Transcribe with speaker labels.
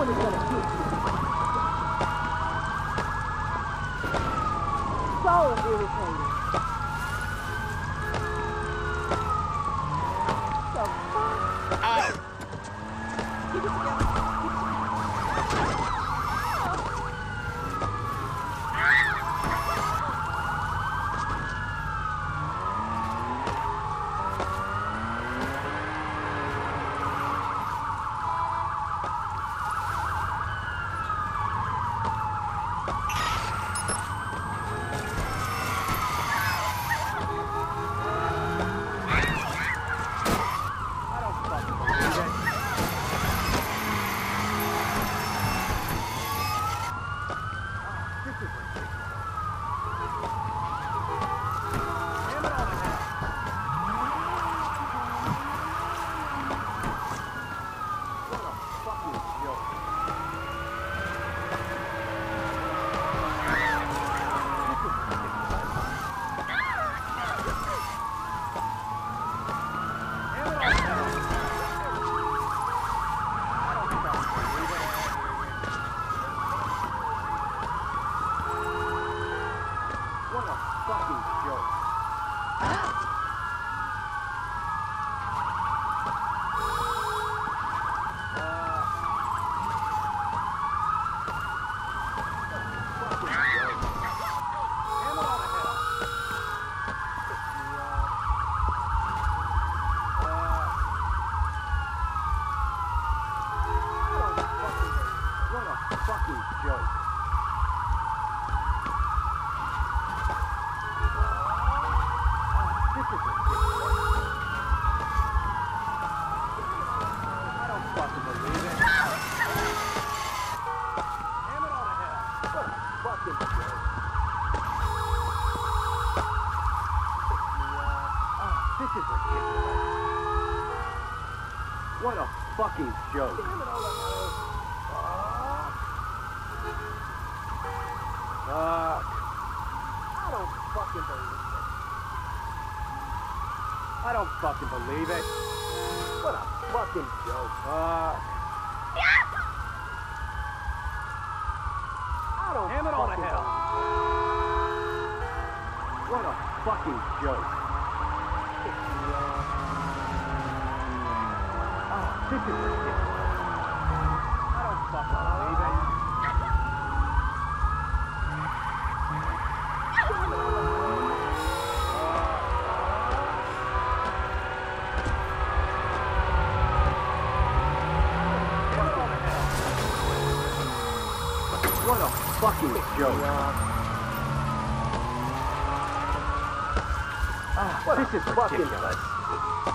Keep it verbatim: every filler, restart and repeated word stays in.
Speaker 1: one is gonna get you. So irritating. The fuck?
Speaker 2: Ow!
Speaker 1: Keep it together.
Speaker 3: What a fucking joke.
Speaker 1: Damn it, all the hell.
Speaker 3: Fuck.
Speaker 1: I don't fucking believe it.
Speaker 3: I don't fucking believe it.
Speaker 1: What a fucking joke.
Speaker 3: Fuck.
Speaker 1: I don't
Speaker 3: Damn it all to
Speaker 1: fucking
Speaker 3: hell. What a fucking joke. Oh, this is ridiculous. I don't fucking believe it. What a fucking joke. Ah,
Speaker 1: What
Speaker 3: this
Speaker 1: a
Speaker 3: is
Speaker 1: fucking
Speaker 3: ridiculous.